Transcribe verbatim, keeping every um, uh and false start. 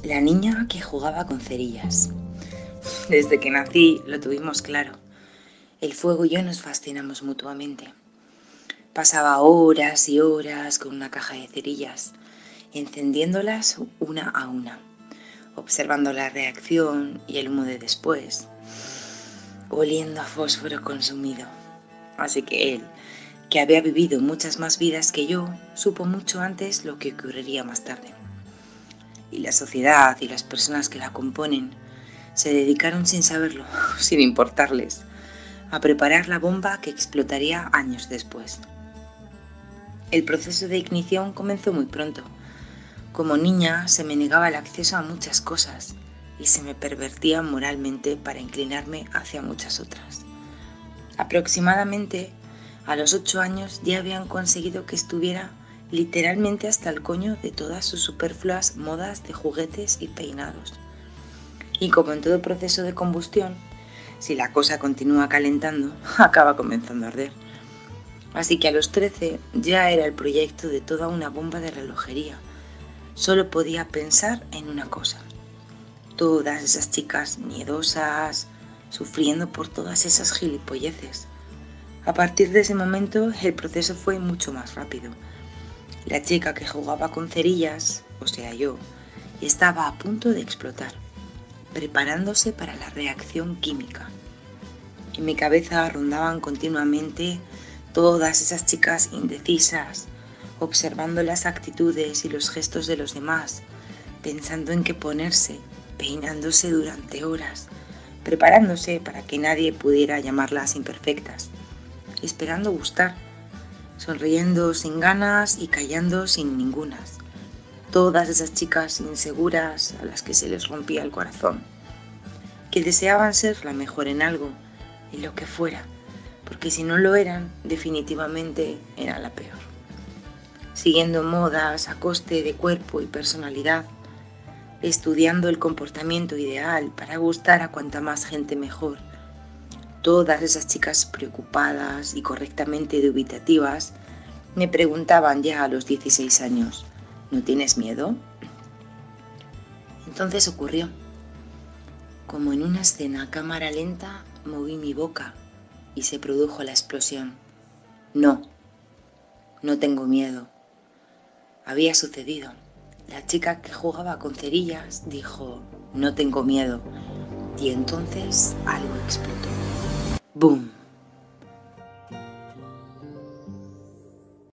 La niña que jugaba con cerillas. Desde que nací lo tuvimos claro. El fuego y yo nos fascinamos mutuamente. Pasaba horas y horas con una caja de cerillas, encendiéndolas una a una, observando la reacción y el humo de después, oliendo a fósforo consumido. Así que él, que había vivido muchas más vidas que yo, supo mucho antes lo que ocurriría más tarde. Y la sociedad y las personas que la componen se dedicaron sin saberlo, sin importarles, a preparar la bomba que explotaría años después. El proceso de ignición comenzó muy pronto. Como niña se me negaba el acceso a muchas cosas y se me pervertía moralmente para inclinarme hacia muchas otras. Aproximadamente a los ocho años ya habían conseguido que estuviera literalmente hasta el coño de todas sus superfluas modas de juguetes y peinados. Y como en todo proceso de combustión, si la cosa continúa calentando, acaba comenzando a arder. Así que a los trece ya era el proyecto de toda una bomba de relojería. Solo podía pensar en una cosa. Todas esas chicas miedosas, sufriendo por todas esas gilipolleces. A partir de ese momento el proceso fue mucho más rápido. La chica que jugaba con cerillas, o sea yo, estaba a punto de explotar, preparándose para la reacción química. En mi cabeza rondaban continuamente todas esas chicas indecisas, observando las actitudes y los gestos de los demás, pensando en qué ponerse, peinándose durante horas, preparándose para que nadie pudiera llamarlas imperfectas, esperando gustar, sonriendo sin ganas y callando sin ningunas. Todas esas chicas inseguras a las que se les rompía el corazón, que deseaban ser la mejor en algo, en lo que fuera, porque si no lo eran, definitivamente era la peor. Siguiendo modas a coste de cuerpo y personalidad, estudiando el comportamiento ideal para gustar a cuanta más gente mejor. Todas esas chicas preocupadas y correctamente dubitativas me preguntaban ya a los dieciséis años, ¿no tienes miedo? Entonces ocurrió. Como en una escena a cámara lenta, moví mi boca y se produjo la explosión. No, no tengo miedo. Había sucedido. La chica que jugaba con cerillas dijo, no tengo miedo. Y entonces algo explotó. ¡Bum!